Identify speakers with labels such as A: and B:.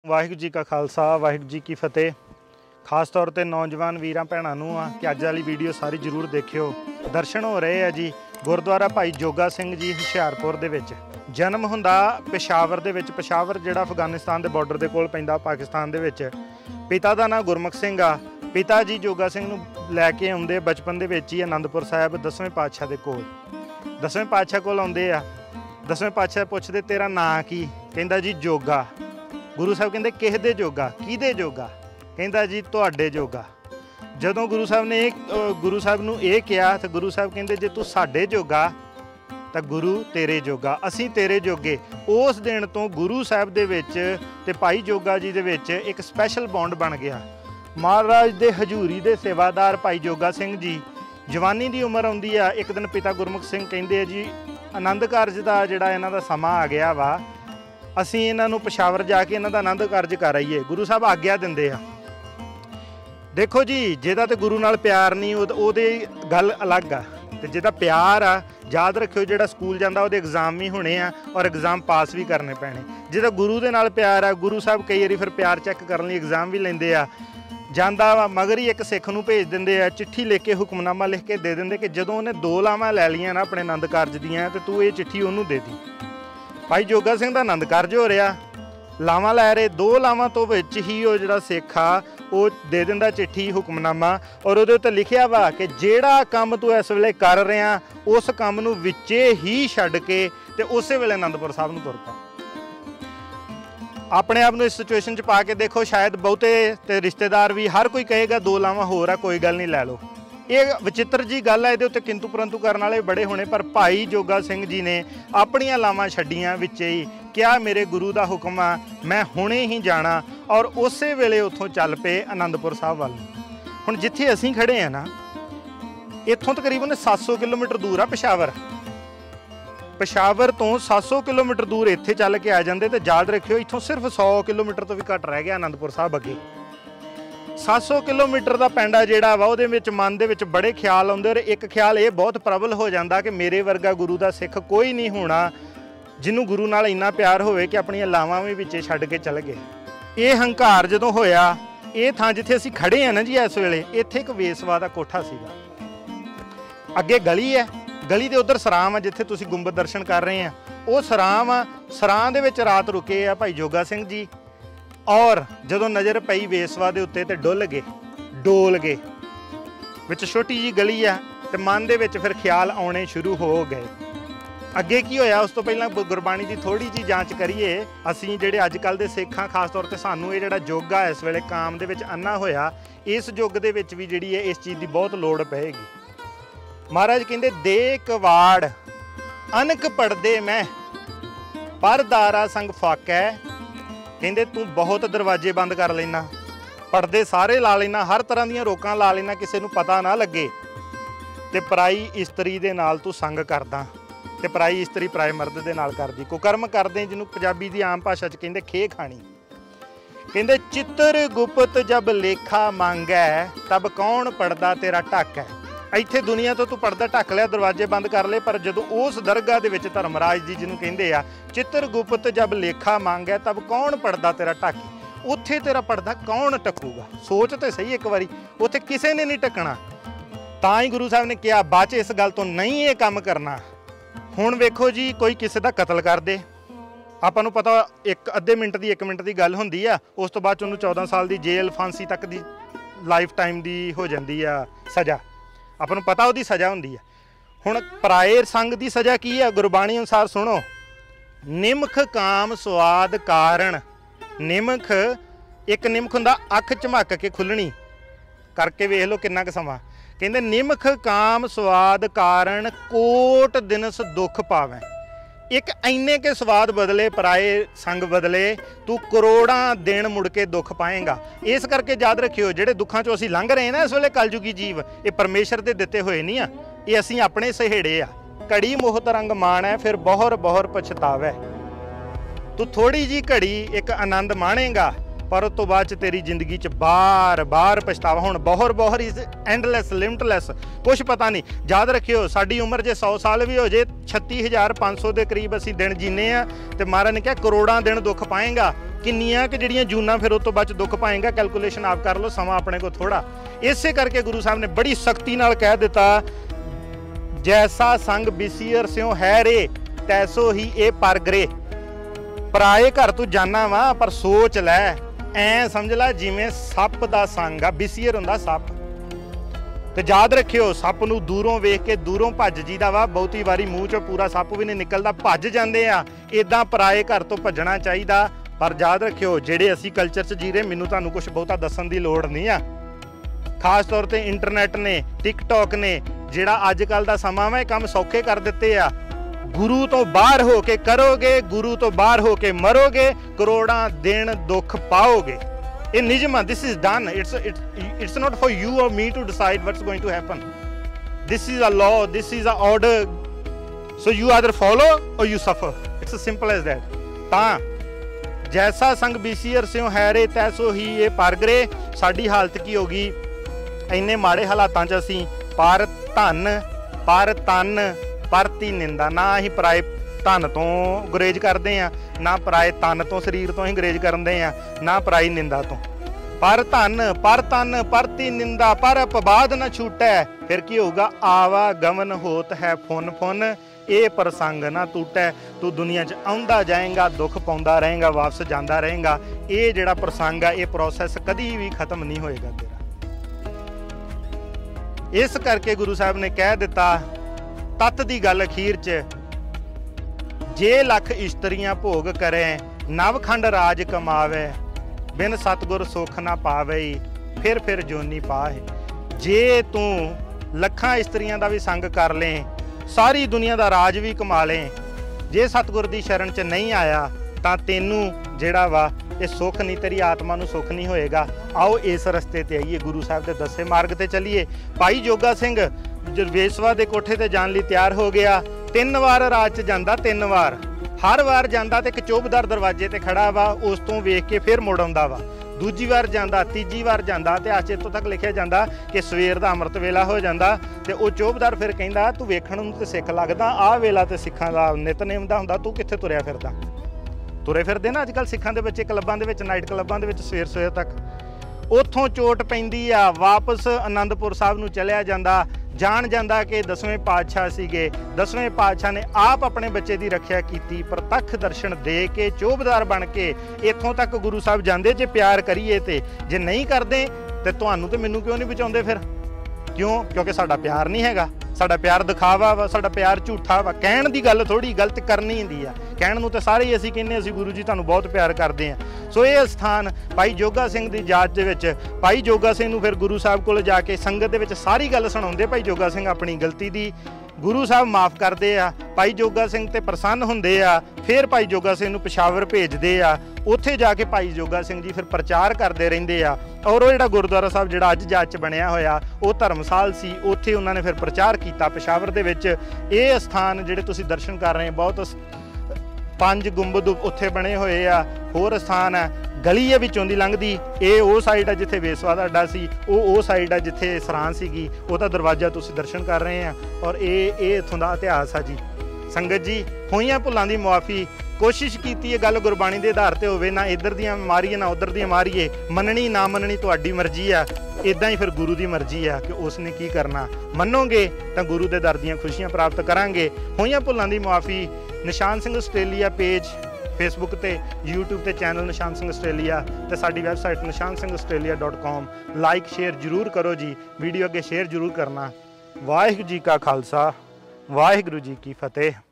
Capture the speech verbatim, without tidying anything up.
A: वाहिगुरू जी का खालसा वाहिगुरू जी की फतेह। खास तौर पर नौजवान वीरां भैणां नूं आ कि अज वाली वीडियो सारी जरूर देखियो। दर्शन हो रहे हैं जी गुरुद्वारा भाई जोगा सिंह जी हुशियारपुर दे विच। जन्म हुंदा पेशावर दे विच, पेशावर जिहड़ा अफगानिस्तान के बॉर्डर के कोल पैंदा पाकिस्तान दे विच। पिता का नाम गुरमुख सिंह आ। पिता जी जोगा सिंह नूं लैके आउंदे बचपन दे विच ही आनंदपुर साहिब दसवें पातशाह दे कोल। दसवें पातशाह कोल आउंदे आ। दसवें पातशाह पुछदे तेरा नां की? कहंदा जी जोगा। गुरु साहब कहते किस दे जोगा, किहदे जोगा? कहता जी तुहाडे जोगा। जदों गुरु साहब ने गुरु साहब नूं इह कहा तो गुरु साहब कहते जे तू साडे जोगा तो गुरु तेरे जोगा, असीं तेरे जोगे। उस दिन तो गुरु साहब दे विच ते भाई जोगा जी दे विच एक स्पैशल बॉन्ड बन गया। महाराज दे हजूरी दे सेवादार भाई जोगा सिंह जी जवानी की उम्र आउंदी आ। एक दिन पिता गुरमुख सिंह कहते जी आनंद कारज का जिहड़ा इन्हां दा समा आ गया वा, असीं इन्हां नूं पेशावर जाके इन्हां दा आनंद कारज कर आईए। गुरु साहब आग्या दिंदे आ। देखो जी जिहदा ते गुरु नाल प्यार नहीं उहदी गल अलग आ, ते जिहदा प्यार आ याद रखियो जिहड़ा स्कूल जांदा उहदे एग्जाम भी होने आ और एग्जाम पास भी करने पैने। जिहदा गुरु दे नाल प्यार आ, गुरु साहब कई वारी फिर प्यार चैक करन लई एग्जाम भी लैंदे आ। जांदा वा मगर ही एक सिख नूं भेज दिंदे आ, चिट्ठी लिख के हुक्मनामा लिख के दे दिंदे कि जदों उहने दो लावां लै लईआं ना अपने आनंद कारज दीआं ते तूं इह चिट्ठी उहनूं दे दी। भाई जोगा सिंह का आनंद कारज हो रहा, लावां लै रहे, दो लावां तो विच ही वो जिहड़ा सिख आ वो दे दिंदा चिट्ठी हुक्मनामा और उहदे उत्ते लिखिया वा कि जिहड़ा काम तू इस वेले कर रहा उस काम नूं विचे ही छड्ड के ते उस वेले आनंदपुर साहब नूं तुर पा। अपने आप नूं इस सिचुएशन च पा के देखो, शायद बहुते ते रिश्तेदार भी हर कोई कहेगा दो लावां होर आ कोई गल नहीं लै लो। ये विचित्र जी गल है, ये किंतु परंतु करने वाले बड़े होने, पर भाई जोगा सिंह जी ने अपनियां लावां छड्डियां विच ही। क्या मेरे गुरु का हुक्म आ, मैं हुणे ही जाना और उस वेले उत्थों चल पे आनंदपुर साहब वाल। हुण जिथे असीं खड़े हैं ना, इत्थों तकरीबन सत्त सौ किलोमीटर दूर आ पेशावर। पेशावर तो सत्त सौ किलोमीटर दूर इत्थे चल के आ जांदे ते याद रखियो इत्थों सिर्फ सौ किलोमीटर तो भी घट रह गया आनंदपुर साहब अगे। सत्त सौ किलोमीटर का पिंड आ जिहड़ा वा उहदे विच मन दे विच बड़े ख्याल आउंदे और एक ख्याल ये बहुत प्रबल हो जाता कि मेरे वर्गा गुरु का सिख कोई नहीं होना जिन्हों गुरु नाल इन्ना प्यार होवे कि अपनियां लावां भी विचे छड्ड के चल गए। ये हंकार जदों होया, ये थां जिथे असीं खड़े हैं ना जी इस वेले, इत्थे एक वेसवा दा कोठा सीगा। अगे गली है, गली दे उधर सराम है जिथे तुसीं गुंबद दर्शन कर रहे हैं, वो सराम आ। सरां दे विच रात रुके आ भाई जोगा सिंह जी और जदों नज़र पई वेसवा दे उत्ते ते डुल गए, डोल गए। विच छोटी जी गली आ ते मन दे विच फिर ख्याल आने शुरू हो गए। अगे की होया उस तो पहला गुरबाणी की थोड़ी जी जांच करिए। असीं जिहड़े अजकल दे सिख हां, खास तौर ते सानूं ये जिहड़ा युग आ इस वेले काम दे विच अन्ना होया, इस युग दे विच भी जिहड़ी है इस चीज़ की बहुत लोड़ पएगी। महाराज कहंदे दे कवाड़ अनक पढ़दे मैं परदारा संग फाकै। कहते तू बहुत दरवाजे बंद कर लेना, पर्दे सारे ला लेना, हर तरह दी रोकां ला लेना, किसी नूं पता ना लगे, ते पराई इस्त्री दे नाल तू संग करदा, ते पराई इस्त्री पराए मर्द दे नाल करदी, कुकर्म करदे जिन्हों पंजाबी दी आम भाषा च कहंदे खे खानी। कहंदे चित्र गुप्त जब लेखा मांगै तब कौन पढ़दा तेरा ढक है। इत्थे दुनिया तो तू पर्दा ढक लिया, दरवाजे बंद कर ले, पर जदों उस दरगाह दे विच धर्मराज जी जिन्हों कहंदे आ चित्र गुप्त जब लेखा मांगै तब कौन पर्दा तेरा ढक, उत्थे तेरा पर्दा कौन ढकूगा। सोच तो सही एक बारी, उत्थे किसी ने नहीं ढकना। तां ही गुरु साहब ने कहा बाद इस गल तो नहीं ये काम करना। हुण वेखो जी कोई किसी का कतल कर दे, आपां नूं पता एक अद्धे मिनट की एक मिनट की गल हुंदी आ, उस तो बाद उन्होंने चौदह साल की जेल फांसी तक की लाइफ टाइम की हो जाती आ सज़ा। आपां नूं पता उहदी सज़ा हुंदी है। हुण पराए संग की सज़ा की है? गुरबाणी अनुसार सुनो, निमख काम स्वाद कारण। निमख एक निमख हुंदा अख झमक के खुलनी, करके वेख लो किन्ना क समा। कहंदे निमख काम स्वाद कारण कोट दिनस दुख पावै। एक इन्ने के स्वाद बदले पराए संग बदले तू करोड़ां दिन मुड़ के दुख पाएगा। इस करके याद रखियो जिहड़े दुखों चों असीं लंघ रहे हैं ना इस वेले कलयुगी जीव, ये परमेश्वर दे दिते होए नहीं आ, ये असीं अपने सहेड़े आ। घड़ी मोहत रंग माण है फिर बौहर बौहर पछतावै। तू थोड़ी जी घड़ी एक आनंद माणेगा पर उस तो बाद च तेरी जिंदगी च बार बार पछतावा। हुण बौहर बौहर इज एंडलैस लिमिटलैस, कुछ पता नहीं। याद रखियो साडी उम्र जे सौ साल भी हो जाए, छत्ती हज़ार पाँच सौ के करीब असीं दिन जीने आ, ते महाराज ने कहा करोड़ां दिन दुख पाएगा। किन्नियां कि जिहड़ियां जूनां फिर उस तो बाद दुख पाएगा, कैलकुलेशन आप कर लो, समा अपने को थोड़ा। इसे करके गुरु साहब ने बड़ी सख्ती नाल कह दिता, जैसा संग बिसीयर स्यों है रे तैसो ही ए परगरे। पराए घर तू जाना वा पर सोच लै, ऐ समझ लै जिवें सप दा संग आ, बिसीयर हुंदा सप। ते याद रखियो सप नूं दूरों वेख के दूरों भज जीदा वा, बहुती वारी मूँह चों पूरा सप भी नहीं निकलदा, भज जांदे आ। इदां पराए घर तो भजना चाहिदा। पर याद रखियो जिहड़े असीं कल्चर च जी रहे, मैनूं तुहानूं कुछ बहुता दस्सण दी लोड़ नहीं आ। खास तौर ते इंटरनेट ने, टिकटॉक ने जिहड़ा अजकल दा समां वा, काम सौखे कर दित्ते आ। गुरु तो बाहर हो के करोगे, गुरु तो बाहर हो के मरोगे, करोड़ां दिन दुख पाओगे। ये निजम है, this is done, it's it's not for you और me to decide what's going to happen. This is a law, this is a order, so you either follow or you suffer, it's simple as that. तां जैसा संग बीसीयर स्यों है रे तैसो ही ये परगरे। साडी हालत की होगी इन्ने माड़े हालातां च असीं पर धन पर तन परती निंदा, ना ही पराए धन तो गुरेज करते हैं, ना पराए तन तो शरीर तो ही गुरेज करते हैं, ना पराई निंदा तो। पर धन पर तन परती निंदा पर अपवाद न छूटै। फिर की होगा, आवागमन होत है फुन फुन, ये प्रसंग ना टूटै। तू दुनिया च आउंदा जाएगा, दुख पाउंदा रहेगा, वापस जांदा रहेगा। ये जिहड़ा प्रसंग है, ये प्रोसैस कदी भी खत्म नहीं होएगा तेरा। इस करके गुरु साहब ने कह दिता, तत दी गल अखीर च, जे लख इस्त्रियां भोग करे नवखंड राज कमावे, बिन सतगुर सुख ना पावे, फिर फिर जोनी पाए। जे तू लखां इस्त्रियां दा भी संग कर ले, सारी दुनिया दा राज भी कमा ले, जे सतगुर दी शरण च नहीं आया तां तैनूं जिहड़ा वा ये सुख नहीं, तेरी आत्मा नूं सुख नहीं होएगा। आओ इस रस्ते ते आइए, गुरु साहब के दसे मार्ग ते चलीए। भाई जोगा सिंह वेसवा दे कोठे ते जाण लई तैयार हो गया। तीन वार राज च जांदा, तीन वार, हर वार जांदा ते एक चौबदार दरवाजे ते खड़ा वा, उस तों वेख के फिर मुड़ आउंदा वा। दूजी वार जांदा, तीजी वार जांदा ते आचे इत्थों तक लिखिया जांदा कि सवेर दा अमृत वेला हो जांदा ते वो चौबदार फिर कहंदा, तू वेखण नूं ते सिख लगदा, आ वेला ते सिखां दा नितनेम दा हुंदा, तू कित्थे तुरिया फिरदा। तुरे फिरदे ना अजकल सिखां दे बच्चे क्लबां दे विच, नाइट क्लबां दे विच सवेर सवेर तक। उत्थों चोट पैंदी आ, वापस आनंदपुर साहब नूं चलिया जांदा, जान जांदा कि दसवें पातशाह सीगे। दसवें पातशाह ने आप अपने बच्चे की रखिया की, प्रतख दर्शन दे के चौबदार बन के इत्थों तक गुरु साहब जांदे। जे प्यार करिए ते, जे नहीं करते तो तुहानूं ते मैनूं क्यों नहीं बचाउंदे फिर? क्यों? क्योंकि साडा प्यार नहीं हैगा, साडा प्यार दिखावा वा, साडा प्यार झूठा वा। कहण दी गल थोड़ी, गलत करनी हुंदी आ। कहण नूं ते सारे ही असीं कहने असीं गुरु जी तुहानूं बहुत प्यार करदे आ। सो ये स्थान भाई जोगा सिंह दी जात दे विच, भाई जोगा सिंह नूं फिर गुरु साहब कोल जाके संगत दे विच सारी गल सुणाउंदे। भाई जोगा सिंह अपनी गलती दी गुरु साहब माफ़ करते आ, भाई जोगा सिंह ते प्रसन्न हुंदे आ। फिर भाई जोगा सिंह नूं पिशावर भेजदे आ, उत्थे जाके भाई जोगा सिंह जी फिर प्रचार करते रहिंदे आ। और वो जिहड़ा गुरुद्वारा साहब जिहड़ा अज जात च बनिया होया, वो धर्मसाल सी, उत्थे उन्हां ने फिर प्रचार कीता पिशावर दे विच। ये स्थान जिहड़े तुसीं दर्शन कर रहे हैं, बहुत पंज गुंबद उत्थे बने हुए आ। होर स्थान है, गली है विचों दी लंघदी, ये वो साइड है जिथे वेसवा दा अड्डा सी, वो वो साइड है जिथे सरां सीगी, ਉਹਦਾ दरवाजा तुसीं दर्शन कर रहे हैं। और ये ये इत्थों दा इतिहास है जी। संगत जी, होईयां भुलां दी मुआफ़ी, कोशिश कीती है गल गुरबाणी दे आधार ते होवे, ना इधर दियां मारीए ना उधर दियां मारीए, मननी ना मननी तुहाडी मर्जी आ। इदां ही फिर गुरु की मर्जी आ कि उसने की करना। मनोगे तो गुरु के दर दियां खुशियां प्राप्त करांगे। होईयां भुलां दी मुआफ़ी। Nishan Singh Australia page Facebook ते, यूट्यूब ते चैनल निशान सिंह आस्ट्रेलिया ते साडी website Nishan Singh Australia dot com. Like share जरूर करो जी, वीडियो अगे शेयर जरूर करना। वाहिगुरू जी का खालसा, वाहिगुरू जी की फतेह।